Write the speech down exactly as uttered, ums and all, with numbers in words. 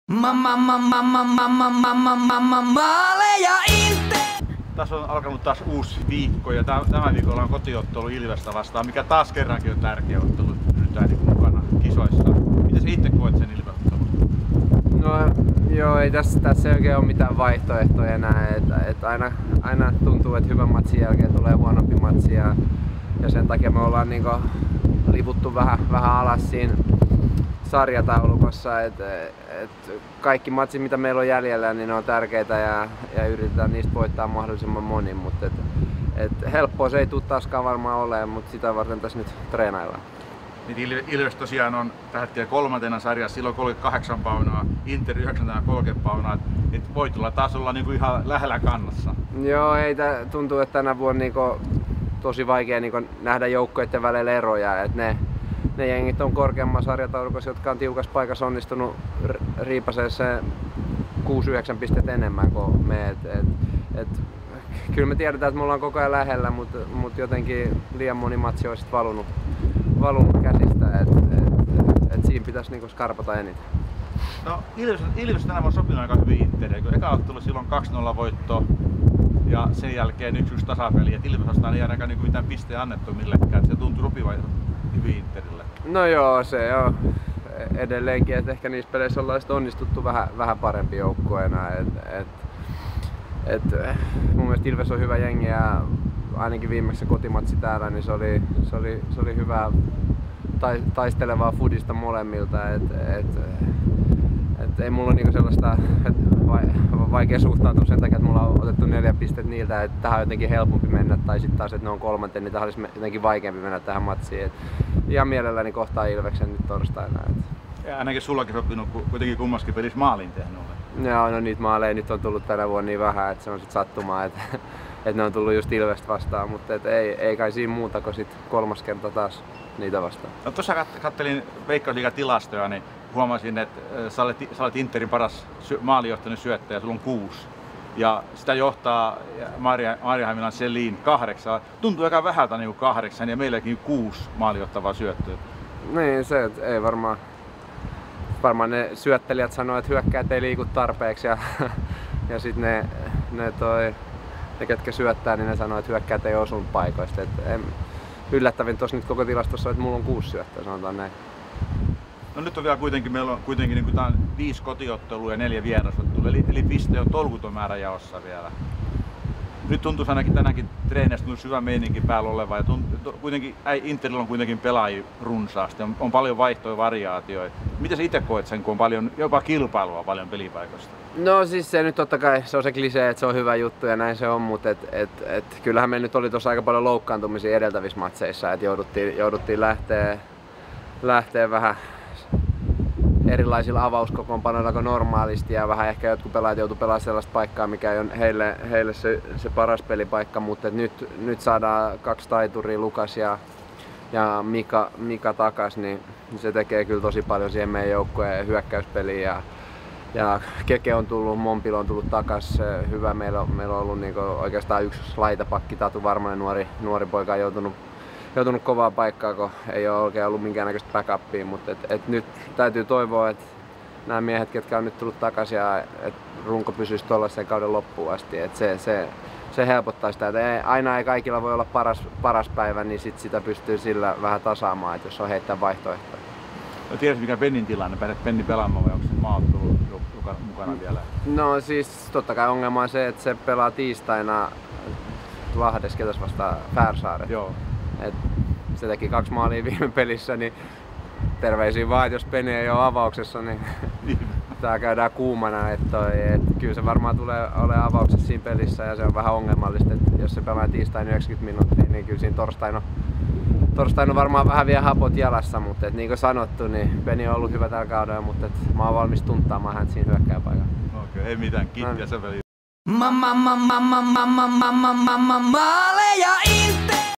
Mamma mamma mamma mamma mamma maaleja Inter! Tässä on alkanut taas uusi viikko ja tämän viikolla on kotiottelu Ilvestä vastaan, mikä taas kerrankin on tärkeä ottelu nyt niin mukana kisoissa. Miten sä itse koet sen Ilve-ottelun? No joo, ei tässä, tässä ei oikein ole mitään vaihtoehtoja enää. Et, et aina, aina tuntuu, että hyvän matsin jälkeen tulee huonompi matsi ja, ja sen takia me ollaan niinku livuttu vähän, vähän alas siinä sarjataulukossa. Et, et kaikki matsit mitä meillä on jäljellä niin ne on tärkeitä ja, ja yritetään niistä voittaa mahdollisimman moni. Mutta et, et helppoa se ei tule taaskaan varmaan olemaan, mutta sitä varten tässä nyt treenaillaan. Ilves tosiaan on tällä hetkellä kolmantena sarjassa, silloin kolmekymmentäkahdeksan paunaa, Inter yhdeksänkymmentäkolme paunaa, että voi tulla taas olla niinku ihan lähellä kannassa. Joo, ei tää, tuntuu, että tänä vuonna niinku tosi vaikea niinku nähdä joukkoiden välillä eroja. Et ne, ne jengit on korkeammassa sarjataulukossa, jotka on tiukassa paikassa onnistunut riipasee se kuusi yhdeksän pistettä enemmän kuin me. Et, et, et, kyllä me tiedetään, että me ollaan koko ajan lähellä, mutta mut jotenkin liian moni matsi on valunut, valunut käsistä. Et, et, et siinä pitäisi niinku skarpata eniten. No Ilves, Ilves tänä vuonna sopinut aika hyvin Interiin, kun eka ottelu silloin kaksi nolla voitto ja sen jälkeen yksi yksi tasapeli. Et Ilves vastaan ei ainakaan niinku mitään pisteen annettu millekään, et se tuntuu sopivan hyvin Interille. No joo, se on edelleenkin, että ehkä niissä peleissä ollaan onnistuttu vähän, vähän parempi joukkueena. Et, et, et, mun mielestä Ilves on hyvä jengi ja ainakin viimeksi se kotimatsi täällä, niin se oli, se oli, se oli hyvää taistelevaa fudista molemmilta. Et, et, et ei mulla niinku sellaista, et vaikea suhtautua sen takia, että mulla on otettu neljä pistettä niiltä, että tähän on jotenkin helpompi mennä, tai sitten taas, että ne on kolmanten, niin tähän olisi jotenkin vaikeampi mennä tähän matsiin. Et ihan mielelläni kohtaa Ilveksen nyt torstaina. Et. Ja ainakin sullakin sopinut kuitenkin kummaskin pelissä maalin tehnyt ole. Joo, no niitä maaleja nyt on tullut tänä vuonna niin vähän, että se on sit sattumaa, että et ne on tullut just Ilvestä vastaan, mutta et ei, ei kai siinä muuta kuin sit kolmas kerta taas niitä vastaan. No tuossa kattelin Veikkausliigan tilastoja, niin huomasin, että sä olet, sä olet Interin paras maalijohtainen syöttäjä, sulla on kuusi. Ja sitä johtaa Maarianhaminan Selin kahdeksan. Tuntuu aika vähältä niin kuin kahdeksan ja meilläkin kuusi maalijohtavaa syöttöä. Niin, se ei varmaan. Varmaan ne syöttelijät sanoo, että hyökkäät ei liiku tarpeeksi ja, ja sitten ne, ne, toi, ne, ketkä syöttää, niin ne sanoo, että hyökkäät ei osunut paikoista. Et en, yllättävin tuossa nyt koko tilastossa on, että mulla on kuusi syöttöä, sanotaan näin. No nyt on vielä kuitenkin, meillä on kuitenkin niin kuin tää on viisi kotiottelua ja neljä vierasottelua, eli, eli piste on tolkuton määrä jaossa vielä. Nyt tuntuu ainakin tänäänkin treeneistä hyvä meininki päällä oleva ja tuntuu, kuitenkin Interillä on kuitenkin pelaajia runsaasti, on, on paljon vaihtoja variaatioita. Miten sä itse koet sen, kun on paljon, jopa kilpailua paljon pelipaikoista? No siis se nyt totta kai se on se klisee, että se on hyvä juttu ja näin se on, mutta et, et, et, kyllähän meillä nyt oli tuossa aika paljon loukkaantumisia edeltävissä matseissa, että jouduttiin, jouduttiin lähteä, lähteä vähän erilaisilla avauskokoonpanoilla kuin normaalisti ja vähän ehkä jotkut pelaajat joutuu pelaamaan sellaista paikkaa, mikä ei ole heille, heille se, se paras pelipaikka, mutta nyt, nyt saadaan kaksi taituria, Lukas ja, ja Mika, Mika takas, niin se tekee kyllä tosi paljon siihen meidän joukkueen hyökkäyspeliin ja, ja Keke on tullut, Mompilo on tullut takas, hyvä, meillä on, meillä on ollut niinku oikeastaan yksi laitapakki, Tatu Varmonen nuori, nuori poika on joutunut joutunut kovaa paikkaa, kun ei ole oikein ollut minkäännäköistä backupia, mutta et, et nyt täytyy toivoa, että nämä miehet, ketkä on nyt tullut takaisin ja että runko pysyisi tuollaisen kauden loppuun asti, että se, se, se helpottaa sitä, että ei, aina ei kaikilla voi olla paras, paras päivä, niin sit sitä pystyy sillä vähän tasaamaan, että jos on heittää vaihtoehtoja. No tiedätkö mikä Pennin tilanne, pääset Penni pelaamaan vai onko se maaottelu mukana vielä? No siis totta kai ongelma on se, että se pelaa tiistaina Lahdessa, ketäs vastaan Färsaaret. Joo. Et se teki kaksi maalia viime pelissä, niin terveisiä vaan, että jos Penny ei ole avauksessa, niin tää käydään kuumana. Et toi, et kyllä se varmaan tulee olemaan avauksessa siinä pelissä ja se on vähän ongelmallista, että jos se pelaa tiistain yhdeksänkymmentä minuuttia, niin kyllä siinä torstaina, torstaina on varmaan vähän vielä hapot jalassa, mutta et niin kuin sanottu, niin Penny on ollut hyvä tällä kaudella, mutta et mä oon valmis tunttaamaan häntä siinä hyökkääpaikalla. Okei, okay, ei mitään, kiitti ja se peli. Mamma mamma mamma mamma mamma maaleja Inter!